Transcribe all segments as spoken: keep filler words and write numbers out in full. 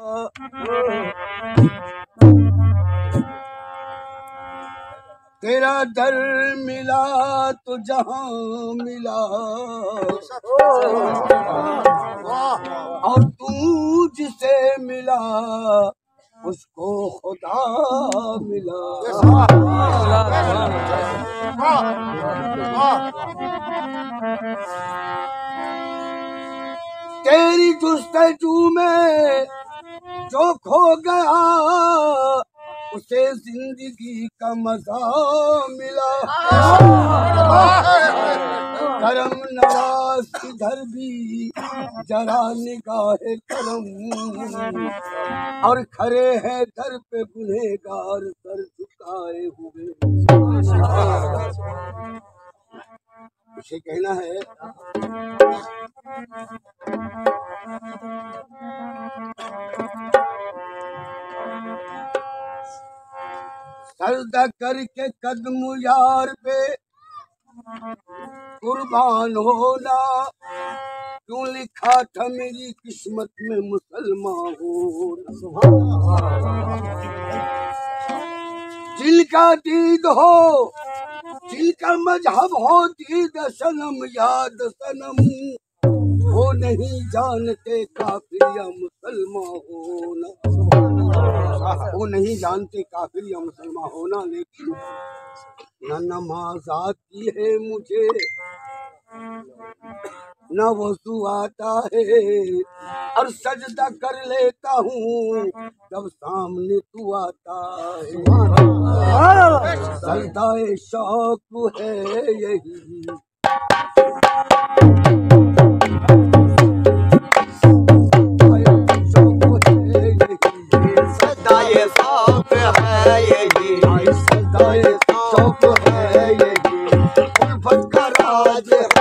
तेरा दर मिला तो जहां मिला, और तू जिसे मिला उसको खुदा मिला। तेरी जुस्तजू में जो खो गया उसे जिंदगी का मजा मिला। करम नवाज किधर भी जरा निगाहे करम, और खड़े हैं दर पे गुनहगार सर झुकाए हुए। उसे कहना है सजदा करके कदम यार पे कुर्बान होना, क्यों लिखा था मेरी किस्मत में मुसलमान होना। जिनका दीद हो, जिनका मजहब हो दीद सनम याद सनम, वो नहीं जानते काफिर या मुसलमान होना। वो नहीं जानते काफिर या मुसलमान होना। लेकिन न नमाज आती है मुझे न वज़ू आता है, और सजदा कर लेता हूँ जब सामने तू आता है। सजदाए शौक है यही, सजदाए शौक है यही, सजदाए शौक है यही, उल्फत का राज है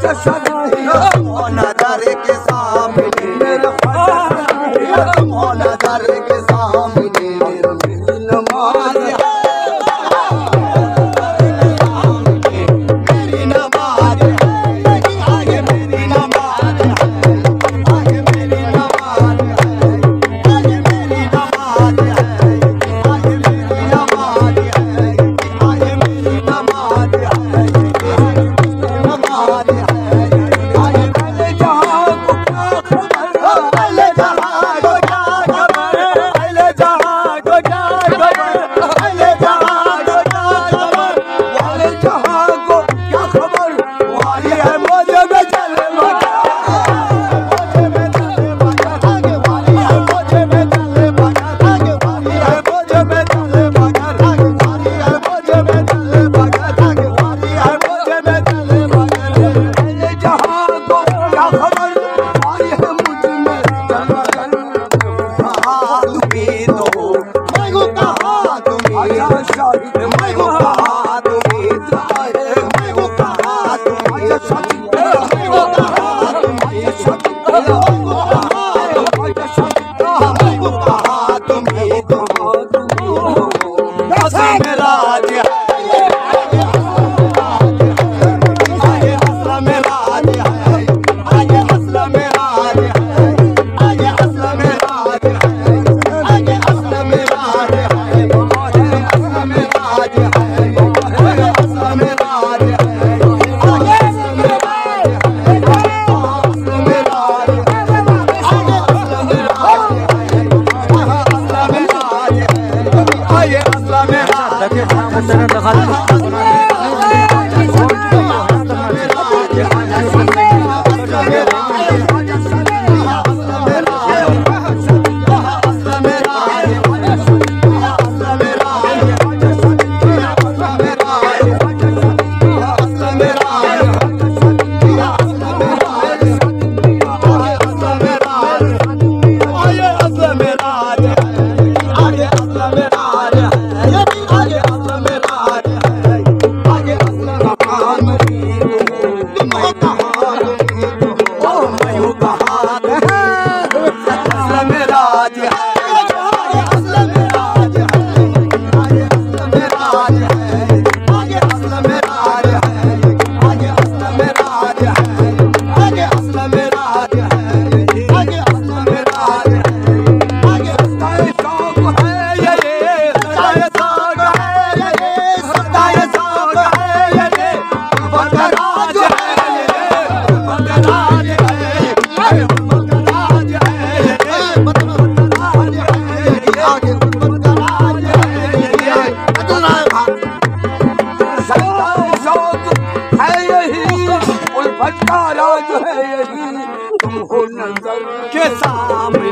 तुम हो नजर के सामने मेरे ख्वाजा तुम हो नजर के सामने मेरी नमाज है मेरी नमाज है आगे मेरी नमाज है आगे मेरी नमाज है आगे मेरी नमाज है आगे मेरी नमाज है आगे मेरी नमाज है नमाज है आगे मेरे जहां को क्या खबर अले जहां को क्या खबर अले जहां को क्या खबर अले जहां को क्या खबर वाले जहां को क्या खबर वाली है मुझे में चले मगर मुझे में चले मगर आगे वाली है मुझे में चले मगर आगे वाली है मुझे में चले मगर आगे वाली है मुझे में चले मगर आगे वाली है मुझे में चले मगर अले जहां को क्या खबर वाली है मुझे में चले मगर कहाँ तुम्हें तो मैं को कहाँ तुम्हें आया शाहिद मैं को कहाँ तुम्हें आए मैं को कहाँ तुम्हें आया शाहिद मैं को कहाँ तुम्हें आया शाहिद मैं को कहाँ आया शाहिद मैं को कहाँ तुम्हें तो बस मेरा राज है आगे असला मेरा राज है आगे असला मेरा राज है आगे असला मेरा राज है आगे असला मेरा राज है आगे असला मेरा राज है आगे असला मेरा राज है आगे असला मेरा राज है असला मेरा राज है आगे असला मेरा राज है असला मेरा राज है आगे असला मेरा राज है यही तुम हो नजर के सामने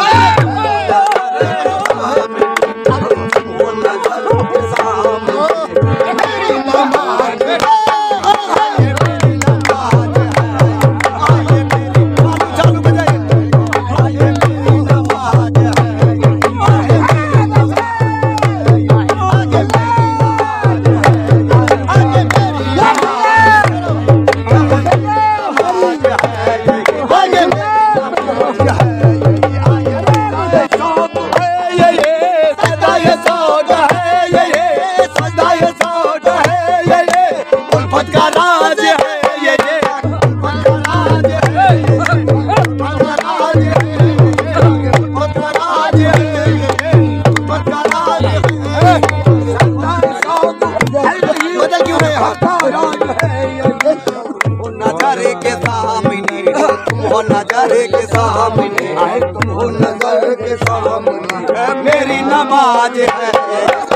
नजर के सामने वो नजर के सामने तुम हो नजर के सामने मेरी नमाज है।